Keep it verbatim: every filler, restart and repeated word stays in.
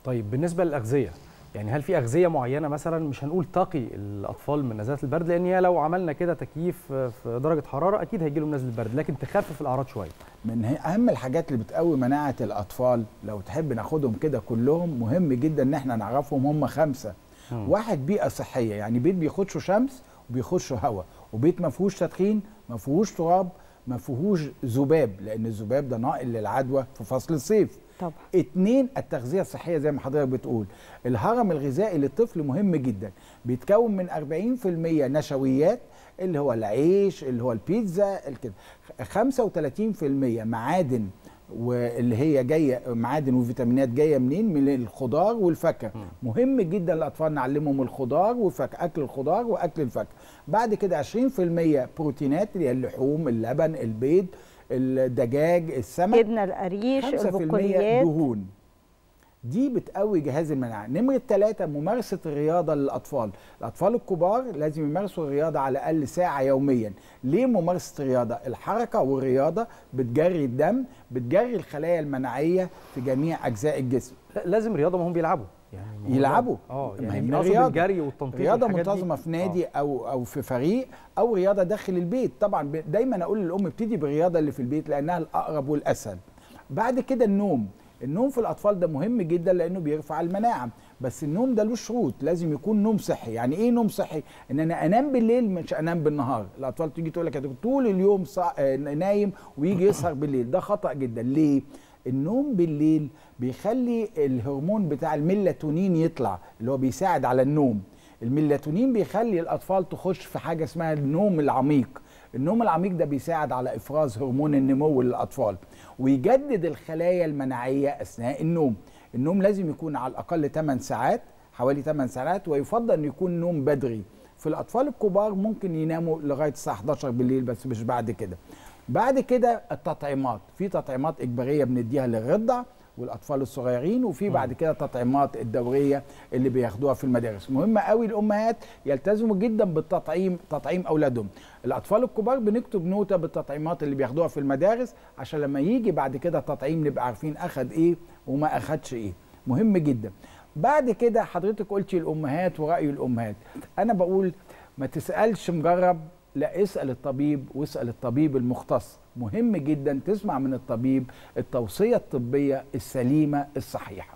طيب بالنسبه للاغذيه، يعني هل في اغذيه معينه مثلا مش هنقول تقي الاطفال من نزلات البرد، لان هي لو عملنا كده تكييف في درجه حراره اكيد هيجي لهم نزله برد، لكن تخفف الاعراض شويه. من اهم الحاجات اللي بتقوي مناعه الاطفال لو تحب ناخدهم كده كلهم، مهم جدا ان احنا نعرفهم هم خمسه. م. واحد، بيئه صحيه، يعني بيت بيخشوا شمس وبيخشوا هواء، وبيت ما فيهوش تدخين، ما فيهوش تراب، ما فيهوش ذباب، لان الذباب ده ناقل للعدوى في فصل الصيف. طبعا. اتنين، التغذيه الصحيه زي ما حضرتك بتقول. الهرم الغذائي للطفل مهم جدا، بيتكون من أربعين في المية نشويات اللي هو العيش، اللي هو البيتزا كده، خمسة وثلاثين في المية معادن، واللي هي جايه معادن وفيتامينات جايه منين؟ من الخضار والفاكهه. مهم جدا الاطفال نعلمهم الخضار والفاكهه، اكل الخضار واكل الفاكهه. بعد كده عشرين في المية بروتينات اللي هي اللحوم، اللبن، البيض، الدجاج، السمك. جبنه القريش، خمسة في المية دهون. دي بتقوي جهاز المناعه. نمره ثلاثة، ممارسه الرياضه للاطفال. الاطفال الكبار لازم يمارسوا الرياضه على الاقل ساعه يوميا. ليه ممارسه الرياضه؟ الحركه والرياضه بتجري الدم، بتجري الخلايا المناعيه في جميع اجزاء الجسم. لازم رياضه، ما هم بيلعبوا يعني يلعبوا اه يعني رياضه الجري والتنطيط، رياضه منتظمه في نادي آه. او او في فريق، او رياضه داخل البيت. طبعا دايما اقول للام ابتدي بالرياضه اللي في البيت لانها الاقرب والاسهل. بعد كده النوم. النوم في الاطفال ده مهم جدا لانه بيرفع المناعه، بس النوم ده له شروط، لازم يكون نوم صحي. يعني ايه نوم صحي؟ ان انا انام بالليل مش انام بالنهار. الاطفال تيجي تقول لك طول اليوم صا... نايم ويجي يسهر بالليل، ده خطأ جدا. ليه؟ النوم بالليل بيخلي الهرمون بتاع الميلاتونين يطلع، اللي هو بيساعد على النوم. الميلاتونين بيخلي الاطفال تخش في حاجه اسمها النوم العميق. النوم العميق ده بيساعد على افراز هرمون النمو للاطفال، ويجدد الخلايا المناعيه اثناء النوم. النوم لازم يكون على الاقل ثماني ساعات، حوالي ثماني ساعات، ويفضل ان يكون نوم بدري. في الاطفال الكبار ممكن يناموا لغايه الساعه احداشر بالليل، بس مش بعد كده. بعد كده التطعيمات، في تطعيمات اجباريه بنديها للرضع والاطفال الصغيرين، وفي بعد كده تطعيمات الدوريه اللي بياخدوها في المدارس. مهم قوي الامهات يلتزموا جدا بالتطعيم، تطعيم اولادهم. الاطفال الكبار بنكتب نوته بالتطعيمات اللي بياخدوها في المدارس، عشان لما يجي بعد كده تطعيم نبقى عارفين اخد ايه وما اخدش ايه. مهم جدا. بعد كده حضرتك قلتي الامهات وراي الامهات، انا بقول ما تسالش مجرب، لا اسال الطبيب، واسال الطبيب المختص. مهم جدا تسمع من الطبيب التوصيه الطبيه السليمه الصحيحه.